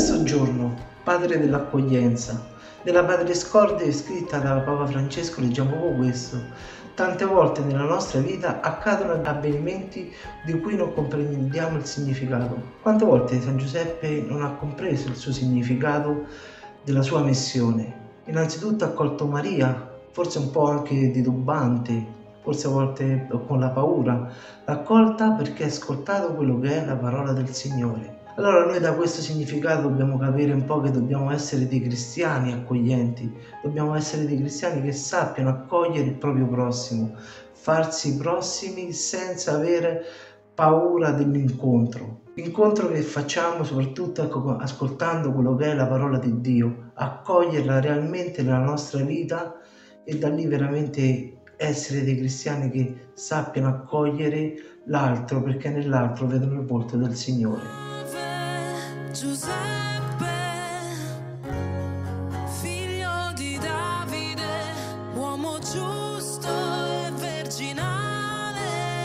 questo giorno, Padre dell'accoglienza, nella Patriscorde scritta da Papa Francesco leggiamo proprio questo. Tante volte nella nostra vita accadono avvenimenti di cui non comprendiamo il significato. Quante volte San Giuseppe non ha compreso il suo significato della sua missione? Innanzitutto ha accolto Maria, forse un po' anche titubante, forse a volte con la paura, l'ha accolta perché ha ascoltato quello che è la parola del Signore. Allora noi da questo significato dobbiamo capire un po' che dobbiamo essere dei cristiani accoglienti, dobbiamo essere dei cristiani che sappiano accogliere il proprio prossimo, farsi prossimi senza avere paura dell'incontro. L'incontro che facciamo soprattutto ascoltando quello che è la parola di Dio, accoglierla realmente nella nostra vita e da lì veramente essere dei cristiani che sappiano accogliere l'altro perché nell'altro vedono il volto del Signore. Giuseppe, figlio di Davide, uomo giusto e virginale,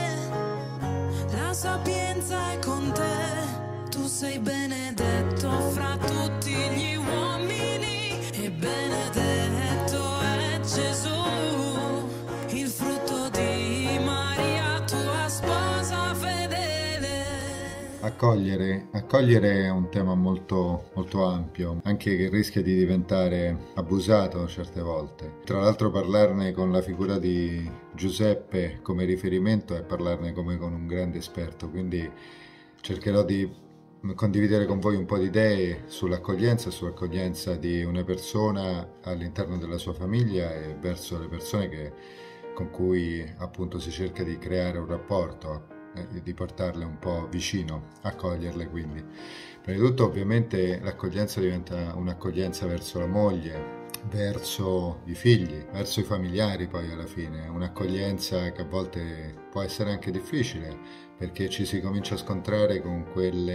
la sapienza è con te, tu sei benedetto fra tutti gli uomini e benedetto è Gesù, il frutto di Maria, tua sposa fedele. Accogliere è un tema molto ampio, anche che rischia di diventare abusato certe volte. Tra l'altro parlarne con la figura di Giuseppe come riferimento è parlarne come con un grande esperto, quindi cercherò di condividere con voi un po' di idee sull'accoglienza di una persona all'interno della sua famiglia e verso le persone con cui appunto si cerca di creare un rapporto, di portarle un po' vicino, accoglierle quindi. Prima di tutto ovviamente l'accoglienza diventa un'accoglienza verso la moglie, verso i figli, verso i familiari poi alla fine, un'accoglienza che a volte può essere anche difficile perché ci si comincia a scontrare con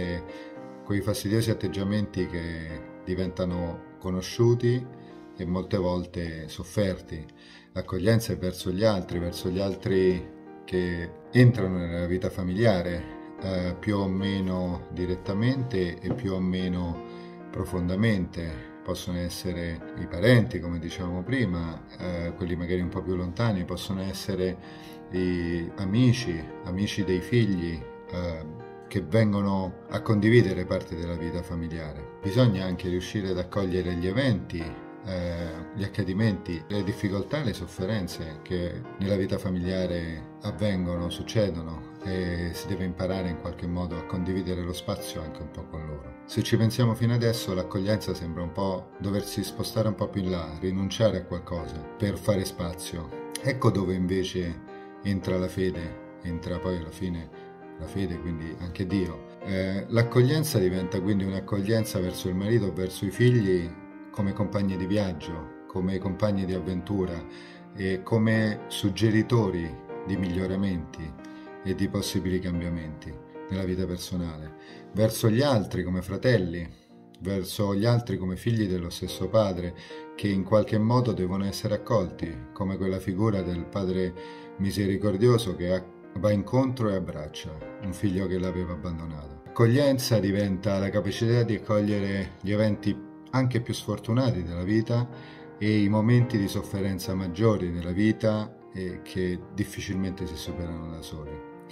quei fastidiosi atteggiamenti che diventano conosciuti e molte volte sofferti. L'accoglienza è verso gli altri che entrano nella vita familiare più o meno direttamente e più o meno profondamente. Possono essere i parenti, come dicevamo prima, quelli magari un po' più lontani, possono essere gli amici dei figli che vengono a condividere parte della vita familiare. Bisogna anche riuscire ad accogliere gli eventi, gli accadimenti, le difficoltà e le sofferenze che nella vita familiare succedono e si deve imparare in qualche modo a condividere lo spazio anche un po' con loro. Se ci pensiamo fino adesso, l'accoglienza sembra un po' doversi spostare un po' più in là, rinunciare a qualcosa per fare spazio. Ecco dove invece entra la fede, entra poi alla fine la fede, quindi anche Dio. L'accoglienza diventa quindi un'accoglienza verso il marito o verso i figli come compagni di viaggio, come compagni di avventura e come suggeritori di miglioramenti e di possibili cambiamenti nella vita personale, verso gli altri come fratelli, verso gli altri come figli dello stesso padre, che in qualche modo devono essere accolti, come quella figura del padre misericordioso che va incontro e abbraccia un figlio che l'aveva abbandonato. L'accoglienza diventa la capacità di accogliere gli eventi anche più sfortunati della vita e i momenti di sofferenza maggiori nella vita e che difficilmente si superano da soli.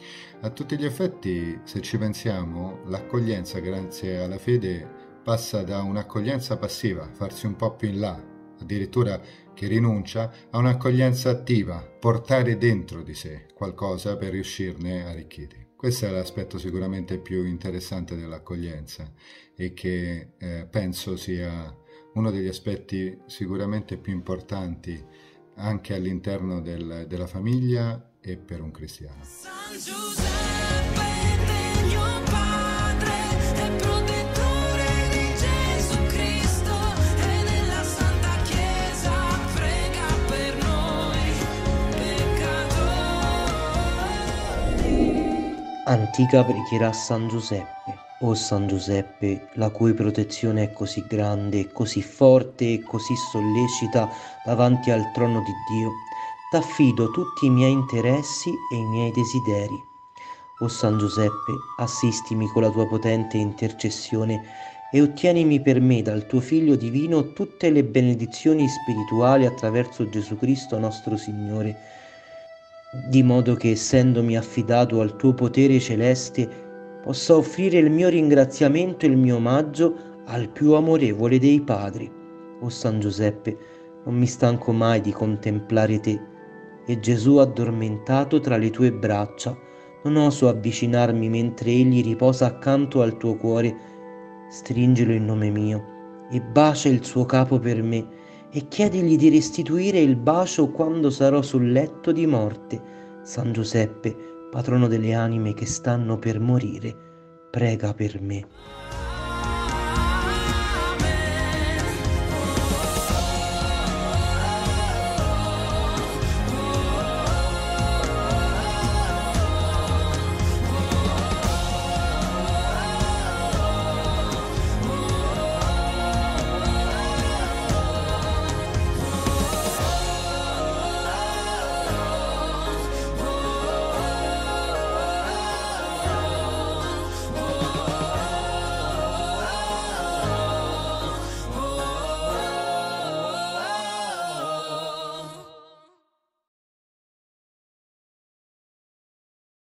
A tutti gli effetti, se ci pensiamo, l'accoglienza grazie alla fede passa da un'accoglienza passiva, farsi un po' più in là, addirittura che rinuncia, a un'accoglienza attiva, portare dentro di sé qualcosa per riuscirne arricchiti. Questo è l'aspetto sicuramente più interessante dell'accoglienza e che penso sia uno degli aspetti sicuramente più importanti anche all'interno della famiglia e per un cristiano. San Giuseppe, degno padre e protettore di Gesù Cristo e della Santa Chiesa, prega per noi peccatori. Antica preghiera a San Giuseppe. O San Giuseppe, la cui protezione è così grande, così forte e così sollecita davanti al trono di Dio, t'affido tutti i miei interessi e i miei desideri. O San Giuseppe, assistimi con la tua potente intercessione e ottienimi per me dal tuo Figlio divino tutte le benedizioni spirituali attraverso Gesù Cristo nostro Signore, di modo che, essendomi affidato al tuo potere celeste, possa offrire il mio ringraziamento e il mio omaggio al più amorevole dei padri. O San Giuseppe, non mi stanco mai di contemplare te, e Gesù addormentato tra le tue braccia. Non oso avvicinarmi mentre egli riposa accanto al tuo cuore. Stringilo in nome mio e bacia il suo capo per me, e chiedigli di restituire il bacio quando sarò sul letto di morte. San Giuseppe, patrono delle anime che stanno per morire, prega per me.